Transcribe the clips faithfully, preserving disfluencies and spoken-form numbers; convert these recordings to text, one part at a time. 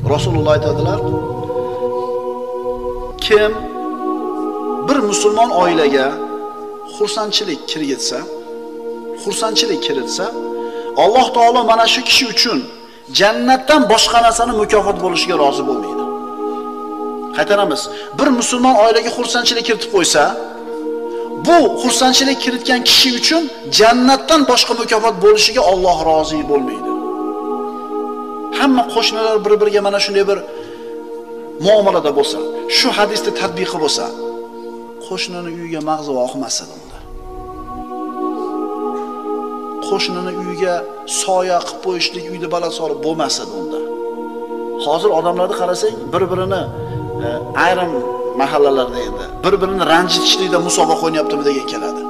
Rasululloh aytadilar, kim bir musulmon oilaga xursandchilik kiritsa, xursandchilik kiritsa, Alloh taolo mana shu kishi uchun jannatdan boshqa narsani mukofot bo'lishiga rozi bo'lmaydi. Qaytaramiz. Bir musulmon oilaga xursandchilik kiritib qo'ysa, bu xursandchilik kiritgan kishi uchun jannatdan boshqa mukofot bo'lishiga Alloh rozi bo'lmaydi. Hamma qo'shnilar bir-biriga mana shunday bir muomalada bo'lsa, shu hadisni tatbiqi bo'lsa, qo'shnini uyiga mag'zi oqmasa unda. Qo'shnini uyiga soya qilib qo'yishlik, uyda baland solib bo'lmasa unda. Hozir odamlarni qarasang, bir-birini e, ayrim mahallalarda endi bir-birini ranjitishlikda musobaqa o'ynayaptimi degan keladi.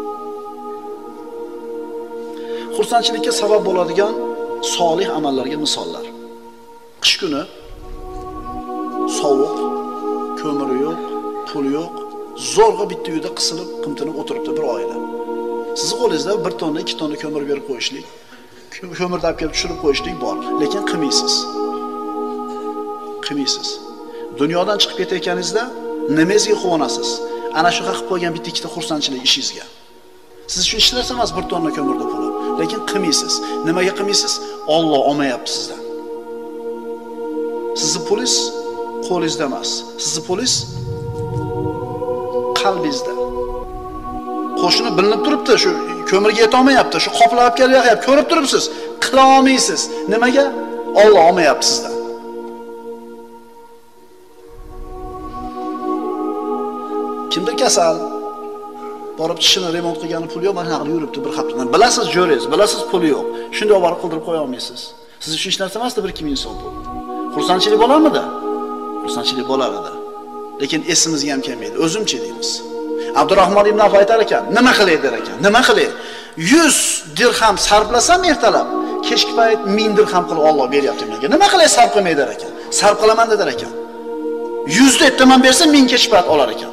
Xursandchilikka sabab bo'ladigan solih amallarga misollar. Qish kuni sovuq, ko'miri yo'q, puli yo'q, zo'rg'a bitta uyda qisilib, qimtinib o'tiribdi bir oila. Sizni qo'lingizda bir tonna, ikki tonna ko'mir berib qo'yishlik, ko'mirni olib kelib tushirib qo'yishlik bor, lekin qilmaysiz. Qilmaysiz. Dunyodan chiqib ketayotganingizda nimangizga quvonasiz? Ana shu qilib qo'ygan bitta ikkita xursandchilik ishingizga. Siz uchun hech narsa emas bir tonna ko'mirda puli, lekin qilmaysiz. Nimaga qilmaysiz? Alloh olmayapti sizdan. Sizni pulingiz qo'lingizda emas. Sizni pulingiz qalbingizda. Qo'shni bilinib turibdi, shu ko'mirga yeta olmayapti, shu qoplab olib kelyapti, ko'rib turibsiz, qila olmaysiz. Nimaga? Alloh olmayapti sizdan. Kimdir kasal, borib tishini remont qilgani puli yo'q, mana haqli yuribdi bir haftadan. Bilasiz, jo'rangiz, bilasiz puli yo'q. Shunday olib qildirib qo'ya olmaysiz. Siz uchun hech narsa emasdi bir ikki ming so'm pul. Xursandchilik bo'larmidi? Xursandchilik bo'lar edi. Lekin esimizga ham kelmaydi. O'zimcha deymiz. Abdurahmon ibn Avf aytar ekan, nima qilay der ekan? Nima qilay? yuz dirham sarflasam ertalab, kechki payt ming dirham qilib Alloh beryapti menga. Nima qilay sarf qilmay der ekan? Sarf qilaman der ekan. yuz da ertaman bersa ming kechki payt olar ekan.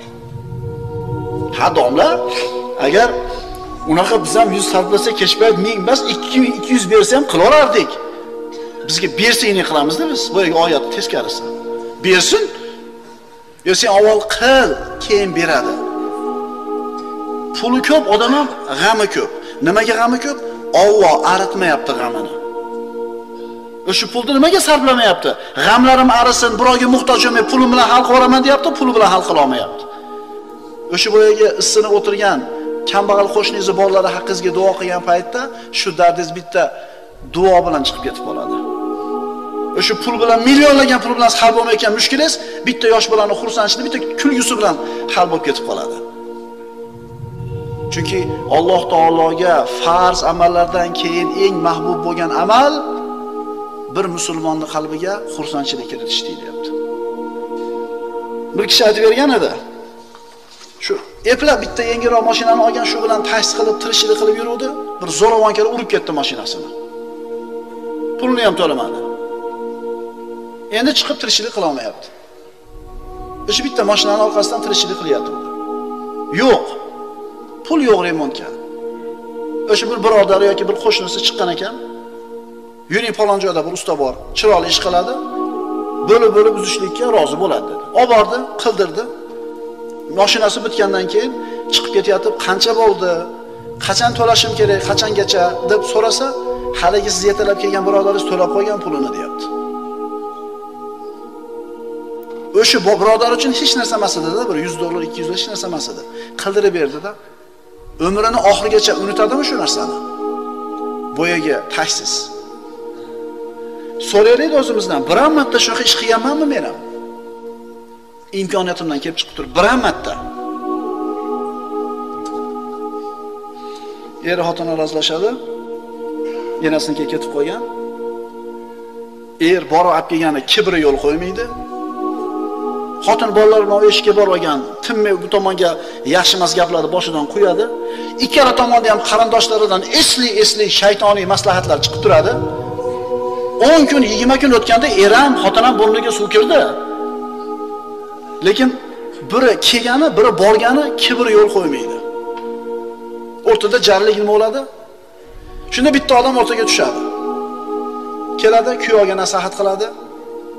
Ha domla, agar unaqa biz ham yuz sarflasa kechki payt ming emas ikki yuz bersa ham qilaverardik. Bizga bersangni qilamizda biz. Bu yerga oyat teskarisi. Bersin. Yo sen avval qil, keyin beradi. Puli ko'p, odam ham g'ami ko'p. Nimaga g'ami ko'p? Alloh aritmayapti g'amini. O'sha pulni nimaga sarflamayapti? G'amlarim arisin, birovga muhtoj bo'lmay, pulim bilan hal qilaman deyapti, puli bilan hal qila olmayapti. O'sha boyaga issinib o'tirgan kambag'al qo'shningizni bolalari haqqingizga duo qilgan paytda shu dardingiz bitta duo bilan chiqib ketib qoladi. O'sha pul bilan millionlagan pul bilan hal bo'lmayotgan mushkulingiz bitta yosh bolani xursandchiligi, bitta kulgusi bilan hal bo'lib ketib qoladi. Chunki Alloh taologa farz amallardan keyin eng mahbub bo'lgan amal bir musulmonning qalbiga xursandchilik kiritish deyapti. Bir kishi aytib bergan edi. Shu eplab bitta yangiroq mashinani olgan, shu bilan taksi qilib, tirishchilik qilib yuruvdi. Bir zo'ravon kelib urib ketdi mashinasini. Pulni ham to'lamadi. Endi chiqib tirishchilik qila olmayapti. O'sha bitta mashinani orqasidan tirishchilik qilyapti. Yo'q. Pul yo'q remontga. O'sha bir birodari yoki bir qo'shnisi chiqqan ekan. Yuring falon joyda bir usta bor, chiroyli ish qiladi. Bo'lib-bo'lib uzishlikka rozi bo'ladi dedi. Olib bordi, qildirdi. Mashinasi bitgandan keyin chiqib ketyapti, qancha bo'ldi? Qachon to'lashim kerak? Qachongacha deb so'rasa, haligi siz yetalab kelgan birodaringiz to'lab qo'ygan pulini deyapti. O'sha birodar uchun hech narsa emas edi-da, bir yuz dollar, ikki yuz dollar hech narsa emas edi. Qildirib berdi-da. Umrini oxirigacha unutadimi shu narsani? Boyaga tashsiz. So'raylik o'zimizdan, biron marta shunaqa ish qilganmanmi men ham? Imkoniyatimdan kelib chiqib turib, biron marta. Er xotin razlashadi. Enasiga ketib qo'ygan. Er borib olib kelgani kibri yo'l qo'ymaydi. Xotin bolalar bilan eshikka borib olgan, tinmay bu tomonga yaxshi emas gaplarni boshidan qo'yadi. Ikkala tomonda ham qarindoshlaridan esli-esli shaytoniy maslahatlar chiqib turadi. o'n kun, yigirma kun o'tganda er ham, xotin ham burniga suv kirdi. Lekin biri kelgani, biri borgani kibri yo'l qo'ymaydi. O'rtada jarlik nima bo'ladi? Shunda bitta odam o'rtaga tushadi. Keladi, kuyovga nasihat qiladi.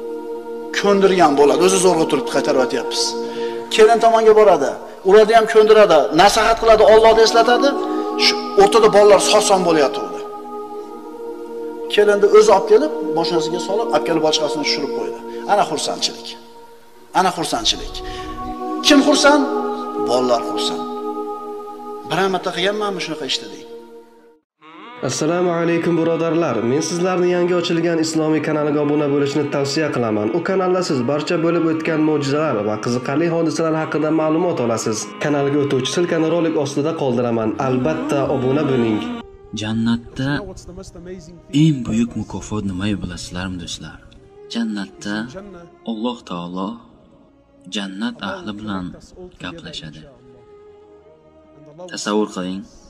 ko'ndirgan bo'ladi. O'zi zo'rg'a turibdi, qaytaryapmiz. Kelin tomonga boradi. Ularni ham ko'ndiradi, nasihat qiladi, Allohni eslatadi. Shu o'rtada bolalar soson bo'layotdi. Kelinni o'zi olib kelib, boshasiga solib, olib kelib boshqasini tushirib qo'ydi. Ana xursandchilik. Ana xursandchilik. Kim xursand? Bolalar xursand. Biron marta qilganmanmi shunaqa ishni deng. Assalomu alaykum birodarlar. Men sizlarni yangi ochilgan islomiy kanaliga obuna bo'lishni tavsiya qilaman. U kanalda siz barcha bo'lib o'tgan mo'jizalar va qiziqarli hodisalar haqida ma'lumot olasiz. Kanalga o'tuvchi silkani rolik ostida qoldiraman. Albatta obuna bo'ling. Jannatda eng buyuk mukofot nima bilasizlarmi do'stlar? Jannatda Alloh taolo jannat ahli bilan gaplashadi. Tasavvur qiling.